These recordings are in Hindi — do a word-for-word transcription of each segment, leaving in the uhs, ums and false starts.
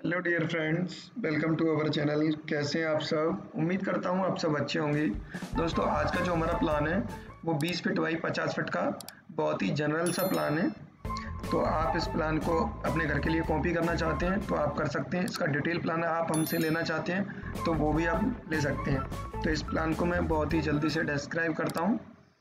Hello dear friends, welcome to our channel. कैसे हैं आप सब? उम्मीद करता हूं आप सब अच्छे होंगे। दोस्तों, आज का जो हमारा प्लान है वो बीस फीट बाई पचास फीट का बहुत ही जनरल सा प्लान है। तो आप इस प्लान को अपने घर के लिए कॉपी करना चाहते हैं तो आप कर सकते हैं। इसका डिटेल प्लान आप हमसे लेना चाहते हैं तो वो भी आप ले सकते हैं। तो इस प्लान को मैं बहुत ही जल्दी से डिस्क्राइब करता हूँ।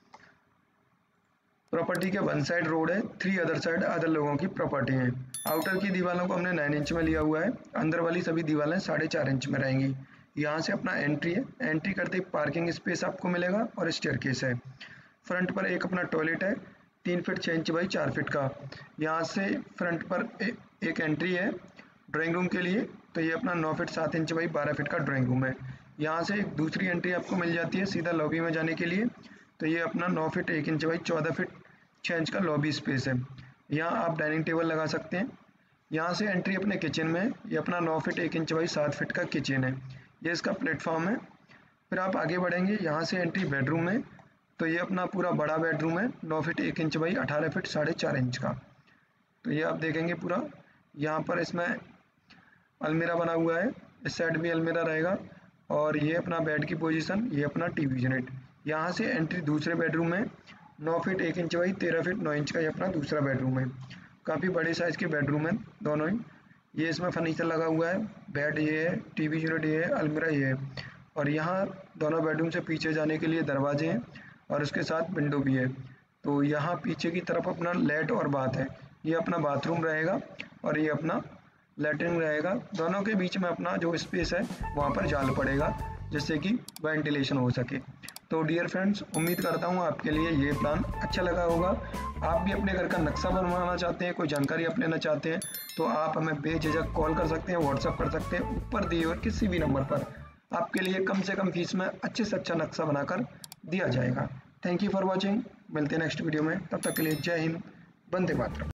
प्रॉपर्टी के वन साइड रोड है, थ्री अदर साइड अदर लोगों की प्रॉपर्टी है। आउटर की दीवारों को हमने नाइन इंच में लिया हुआ है, अंदर वाली सभी दीवारें साढ़े चार इंच में रहेंगी। यहाँ से अपना एंट्री है, एंट्री करते ही पार्किंग स्पेस आपको मिलेगा और स्टेयरकेस है। फ्रंट पर एक अपना टॉयलेट है, तीन फीट छः इंच बाई चार फीट का। यहाँ से फ्रंट पर ए, एक एंट्री है ड्राइंग रूम के लिए, तो ये अपना नौ फीट सात इंच बाई बारह फीट का ड्राइंग रूम है। यहाँ से एक दूसरी एंट्री आपको मिल जाती है सीधा लॉबी में जाने के लिए, तो ये अपना नौ फीट एक इंच बाई चौदह फीट छः इंच का लॉबी स्पेस है। यहाँ आप डाइनिंग टेबल लगा सकते हैं। यहाँ से एंट्री अपने किचन में है, ये अपना नौ फीट एक इंच बाई सात फीट का किचन है, ये इसका प्लेटफॉर्म है। फिर आप आगे बढ़ेंगे, यहाँ से एंट्री बेडरूम में, तो ये अपना पूरा बड़ा बेडरूम है, नौ फीट एक इंच बाई अठारह फीट साढ़े चार इंच का। तो ये आप देखेंगे पूरा। यहाँ पर इसमें अलमीरा बना हुआ है, इस साइड भी अलमीरा रहेगा। और ये अपना बेड की पोजीशन, ये अपना टीवी यूनिट। यहाँ से एंट्री दूसरे बेडरूम में, नौ फीट एक इंच बाई तेरह फीट नौ इंच का ये अपना दूसरा बेडरूम है। काफ़ी बड़े साइज़ के बेडरूम है दोनों ही। ये इसमें फर्नीचर लगा हुआ है, बेड ये है, टीवी यूनिट ये है, अलमीरा ये है। और यहाँ दोनों बेडरूम से पीछे जाने के लिए दरवाजे हैं और उसके साथ विंडो भी है। तो यहाँ पीछे की तरफ अपना लेट और बाथ है, ये अपना बाथरूम रहेगा और ये अपना लैट्रिन रहेगा। दोनों के बीच में अपना जो स्पेस है वहाँ पर जाल पड़ेगा जिससे कि वेंटिलेशन हो सके। तो डियर फ्रेंड्स, उम्मीद करता हूँ आपके लिए ये प्लान अच्छा लगा होगा। आप भी अपने घर का नक्शा बनवाना चाहते हैं, कोई जानकारी आप लेना चाहते हैं तो आप हमें बेझिझक कॉल कर सकते हैं, व्हाट्सअप कर सकते हैं। ऊपर दिए हुए किसी भी नंबर पर आपके लिए कम से कम फीस में अच्छे से अच्छा नक्शा बनाकर दिया जाएगा। Thank you for watching. मिलते हैं नेक्स्ट वीडियो में, तब तक के लिए जय हिंद, वंदे मातरम।